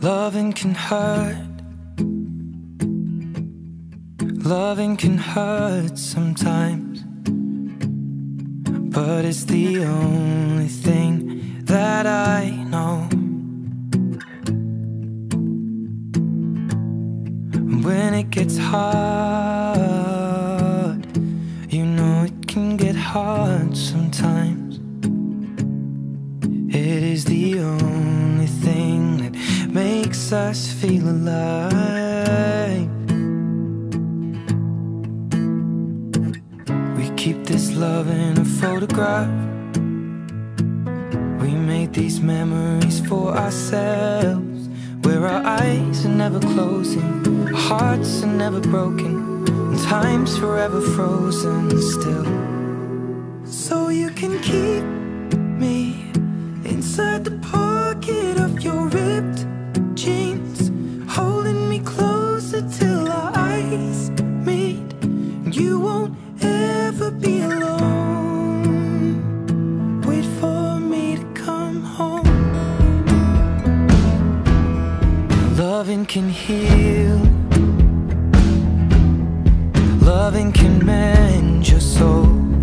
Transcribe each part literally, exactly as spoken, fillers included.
Loving can hurt. Loving can hurt sometimes, but it's the only thing that I know. When it gets hard, you know it can get hard sometimes. It is the only thing that makes us feel alive. We keep this love in a photograph. We made these memories for ourselves, where our eyes are never closing, our hearts are never broken, and time's forever frozen still. So you can keep me inside the pocket of your ripped jeans, holding me closer till our eyes meet. You won't ever be alone. Wait for me to come home. Loving can heal. Loving can mend your soul,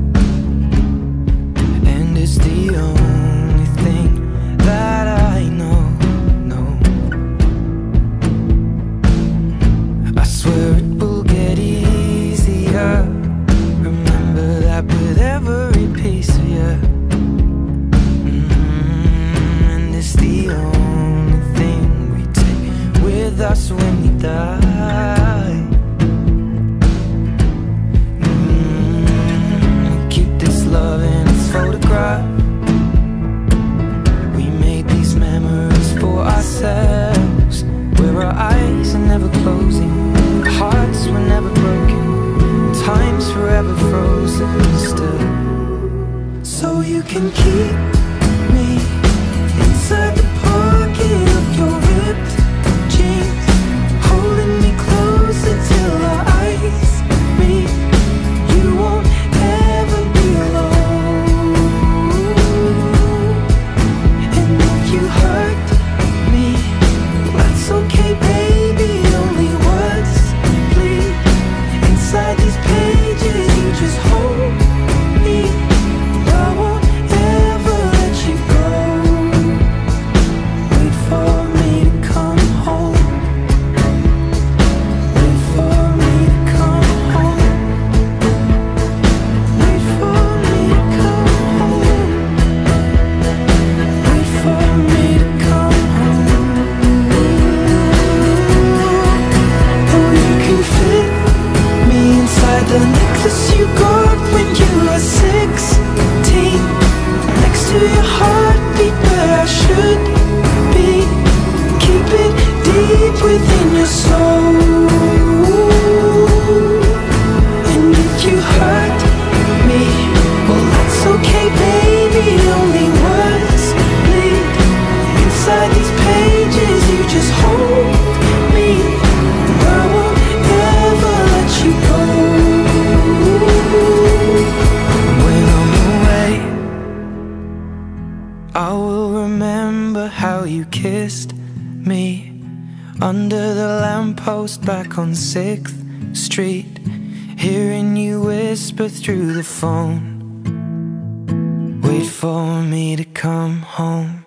and it's the only thing that I know, no. I swear it will get easier. Remember that with every piece of you. Mm-hmm. And it's the only thing we take with us when we die. Mm-hmm. Keep this love in a photograph. Memories for ourselves, where our eyes are never closing, our hearts were never broken, time's forever frozen still. So you can keep me inside the pocket of your ripped jeans, holding me closer till our eyes meet. You won't ever be alone. You hurt me, that's okay, baby. Only words bleed inside these pages. You just hold me. I won't ever let you go. Wait for me to come home. Wait for me to come home. Wait for me to come home. Wait for me to come home. Oh, you can fit me inside the necklace you got when you were sixteen, next to your heartbeat where I should be. Keep it deep within your soul. And if you hurt me, well, that's okay, baby. Only words bleed inside these pages. You just hold me. I won't ever let you go. When I'm away, I will remember how you kissed me under the lamppost back on sixth street, hearing you whisper through the phone. Wait for me to come home.